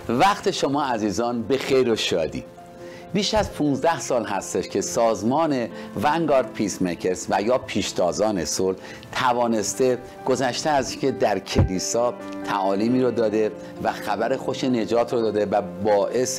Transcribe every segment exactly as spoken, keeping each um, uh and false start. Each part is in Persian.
وقت شما عزیزان به خیر و شادی. بیش از پانزده سال هستش که سازمان ونگارد پیس میکرز و یا پیشتازان صلح توانسته گذشته از که در کلیسا تعالیمی رو داده و خبر خوش نجات رو داده و باعث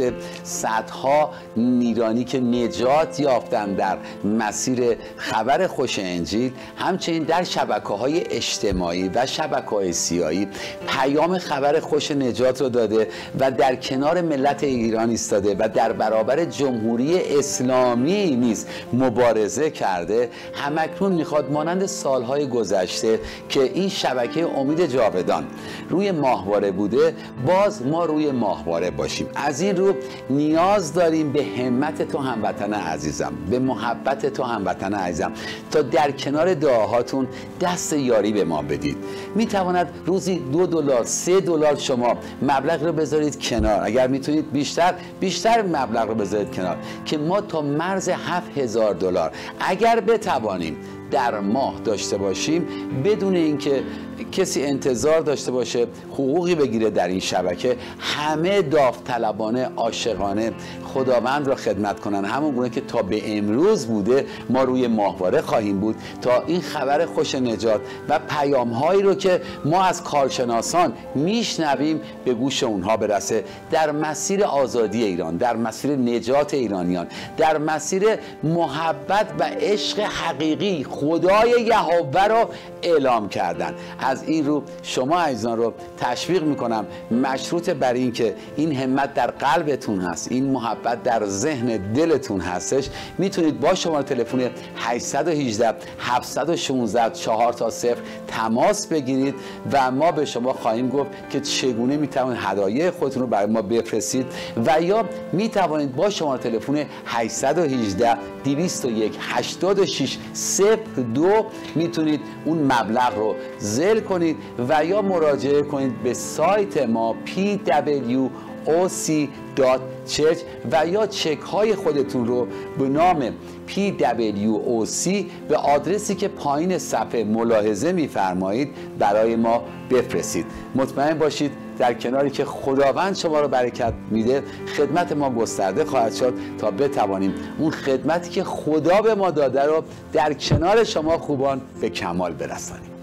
صدها نیرانی که نجات یافتن در مسیر خبر خوش انجیل، همچنین در شبکه‌های اجتماعی و شبکه‌های سیاسی پیام خبر خوش نجات رو داده و در کنار ملت ایران ایستاده و در برابر جمهوری اسلامی نیز مبارزه کرده. همکنون میخواد مانند سالهای گذشته که این شبکه امید جاودان روی ماهواره بوده، باز ما روی ماهواره باشیم. از این رو نیاز داریم به همت تو هموطن عزیزم، به محبت تو هموطن عزیزم، تا در کنار دعاهاتون دست یاری به ما بدید. میتواند روزی دو دلار سه دلار شما مبلغ رو بذارید کنار، اگر میتونید بیشتر بیشتر مبلغ رو بذارید کنار که ما تا مرز هفت هزار دلار اگر بتوانیم در ماه داشته باشیم، بدون اینکه کسی انتظار داشته باشه حقوقی بگیره در این شبکه، همه داوطلبانه عاشقانه خداوند را خدمت کنن، همون گونه که تا به امروز بوده ما روی ماهواره خواهیم بود تا این خبر خوش نجات و پیام هایی رو که ما از کارشناسان میشنویم به گوش اونها برسه، در مسیر آزادی ایران، در مسیر نجات ایرانیان، در مسیر محبت و عشق حقیقی خدای یهوه رو اعلام کردن. از این رو شما عزیزان رو تشویق میکنم، مشروط بر این که این همت در قلبتون هست، این محبت در ذهن دلتون هستش، میتونید با شماره تلفن هشت یک هشت هفت یک شش چهار تا صفر تماس بگیرید و ما به شما خواهیم گفت که چگونه میتوانید هدایای خودتون رو برای ما بفرستید، و یا میتوانید با شماره تلفن هشت یک هشت دویست و یک هشتاد و شش صفر دو میتونید اون مبلغ رو ذل کنید و یا مراجعه کنید به سایت ما پی دبلیو او سی دات چرچ و یا چک های خودتون رو به نام پی دبلیو او سی به آدرسی که پایین صفحه ملاحظه می‌فرمایید برای ما بفرستید. مطمئن باشید در کناری که خداوند شما رو برکت میده، خدمت ما گسترده خواهد شد تا بتوانیم اون خدمتی که خدا به ما داده رو در کنار شما خوبان به کمال برسانیم.